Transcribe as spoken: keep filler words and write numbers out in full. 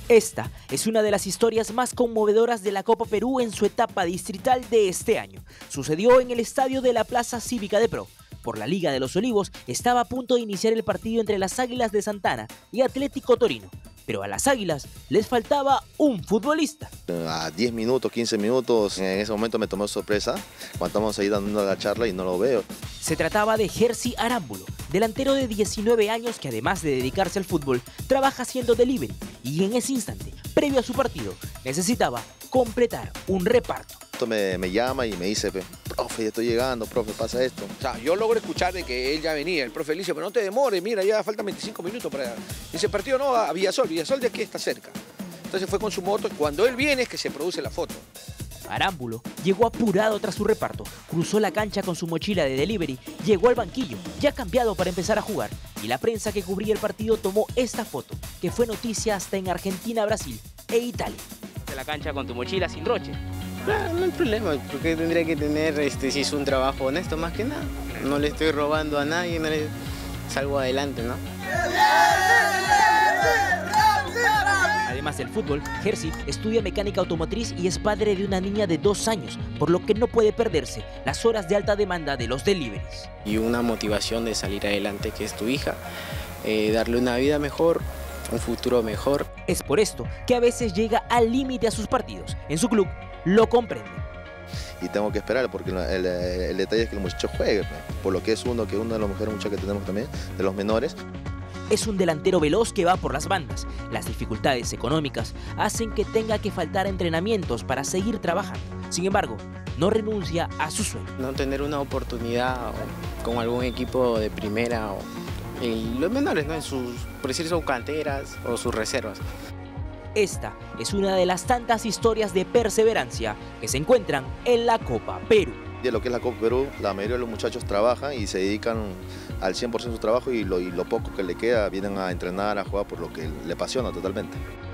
Esta es una de las historias más conmovedoras de la Copa Perú en su etapa distrital de este año. Sucedió en el estadio de la Plaza Cívica de Pro. Por la Liga de los Olivos estaba a punto de iniciar el partido entre las Águilas de Santana y Atlético Torino. Pero a las Águilas les faltaba un futbolista. A diez minutos, quince minutos, en ese momento me tomó sorpresa cuando estamos ahí dando la charla y no lo veo. Se trataba de Jersey Arámbulo, delantero de diecinueve años que además de dedicarse al fútbol, trabaja haciendo delivery y en ese instante, previo a su partido, necesitaba completar un reparto. Me, me llama y me dice, profe, ya estoy llegando, profe, pasa esto. O sea, yo logro escuchar de que él ya venía, el profe le dice, pero no te demores, mira, ya faltan veinticinco minutos para... Ese partido no, a Villasol, Villasol de aquí está cerca. Entonces fue con su moto y cuando él viene es que se produce la foto. Arámbulo llegó apurado tras su reparto, cruzó la cancha con su mochila de delivery, llegó al banquillo, ya cambiado para empezar a jugar, y la prensa que cubría el partido tomó esta foto, que fue noticia hasta en Argentina, Brasil e Italia. De la cancha con tu mochila sin roche. Claro, no hay problema, porque tendría que tener, este, si es un trabajo honesto más que nada. No le estoy robando a nadie, no le salgo adelante, ¿no? Además del fútbol, Jersey estudia mecánica automotriz y es padre de una niña de dos años, por lo que no puede perderse las horas de alta demanda de los deliveries. Y una motivación de salir adelante, que es tu hija, eh, darle una vida mejor, un futuro mejor. Es por esto que a veces llega al límite a sus partidos. En su club lo comprende. Y tengo que esperar porque el, el, el detalle es que el muchacho juegue, por lo que es uno, que uno de los mejores muchachos que tenemos también, de los menores. Es un delantero veloz que va por las bandas. Las dificultades económicas hacen que tenga que faltar entrenamientos para seguir trabajando. Sin embargo, no renuncia a su sueño. No tener una oportunidad con algún equipo de primera o en los menores, ¿no? En sus, por decir, son canteras o sus reservas. Esta es una de las tantas historias de perseverancia que se encuentran en la Copa Perú. De lo que es la Copa Perú, la mayoría de los muchachos trabajan y se dedican al cien por ciento de su trabajo y lo, y lo poco que le queda vienen a entrenar, a jugar por lo que le apasiona totalmente.